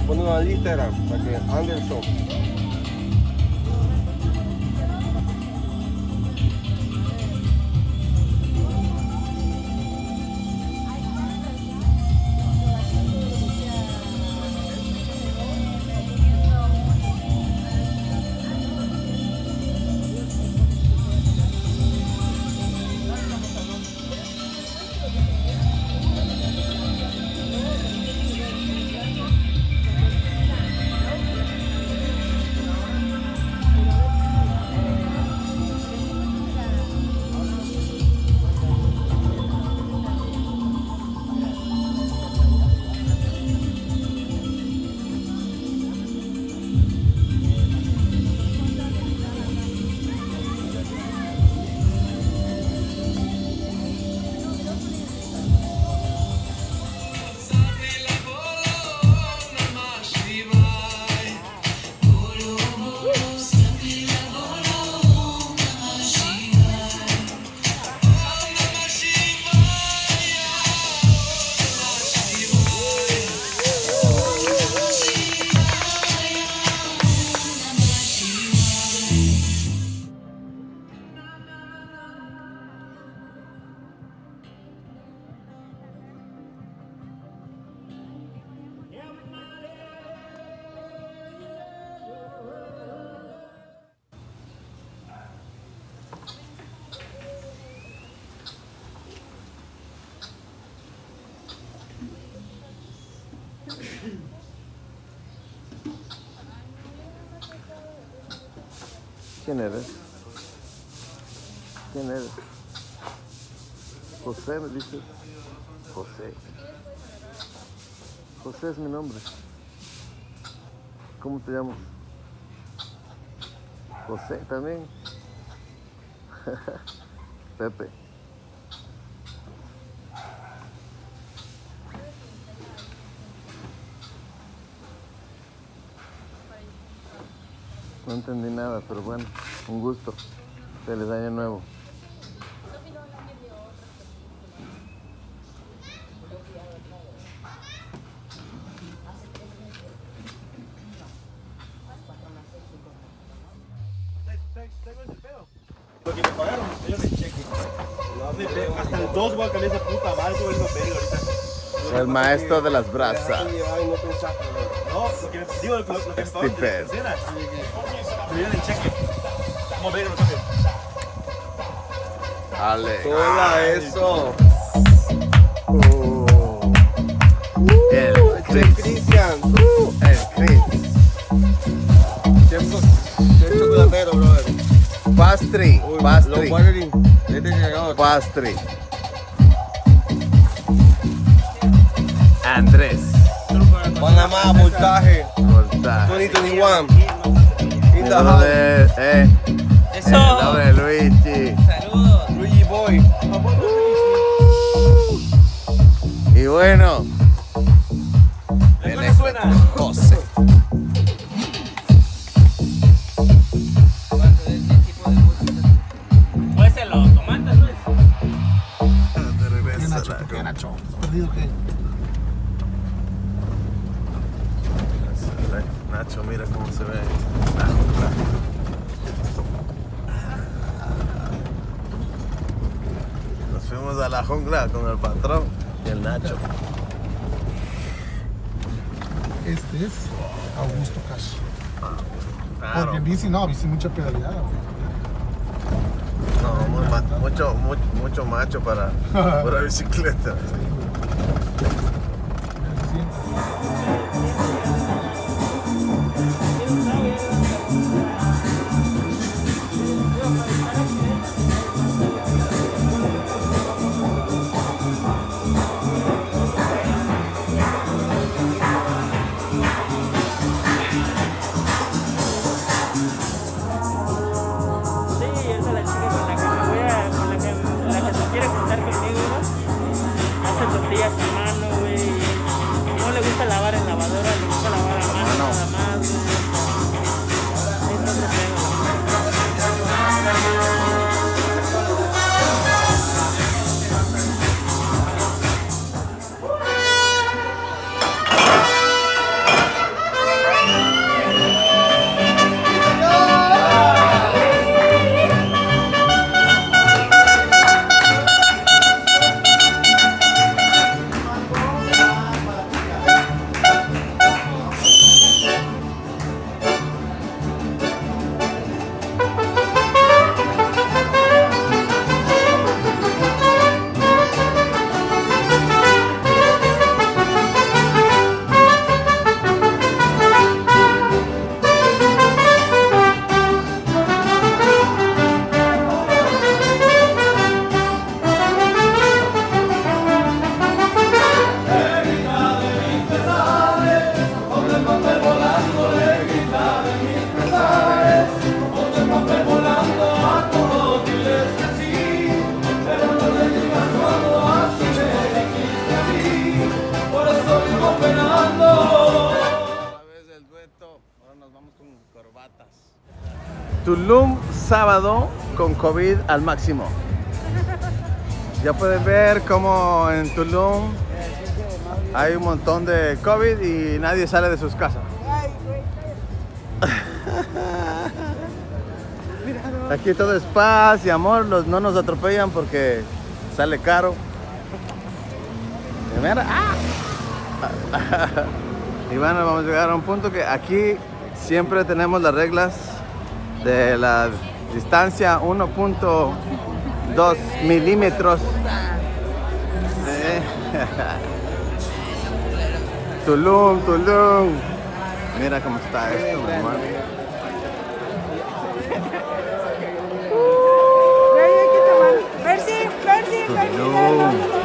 poniendo en el Instagram para que ande el show. ¿Quién eres? ¿Quién eres? José, me dices. José. José es mi nombre. ¿Cómo te llamas? José también. Pepe. No entendí nada, pero bueno, un gusto. Feliz año nuevo. Lo que me pagaron, ellos me chequen. Hasta el 2 voy a cambiar esa puta madre, voy a ver ahorita. El maestro de las brasas. No, lo que me digo, lo que me pagaron de la tercera. Me dieron el cheque. Vamos a ver, lo cambio. Ale. Hola, eso. El Chris. Cristian. El Chris. Siempre chocolatero, brother. Pastry. Pastry. Pastry. Andrés. Panamá, voltaje. Voltaje. 2021. In the El house. de, Eso. el nombre de Luigi. Saludos. Luigi Boy. Y bueno, ¿Cuál suena? José. Pues se lo tomaste, Luis. De regreso a la- Nacho, mira cómo se ve la jungla. Nos fuimos a la jungla con el patrón y el Nacho. Este es Augusto Cash. Claro. Porque en bici no, bici mucha pedaleada. No, mucho macho para bicicleta. Sí, esa es la chica con la que me voy a, con la que se quiere juntar conmigo, ¿no? Hace tortillas a mano, güey. No le gusta lavar Tulum, sábado, con COVID al máximo. Ya pueden ver cómo en Tulum hay un montón de COVID y nadie sale de sus casas. Aquí todo es paz y amor, no nos atropellan porque sale caro. Y mira, y bueno, vamos a llegar a un punto que aquí siempre tenemos las reglas de la distancia 1.2 milímetros. Tulum, Tulum. Mira cómo está esto, mi hermano. Mercy, Tulum.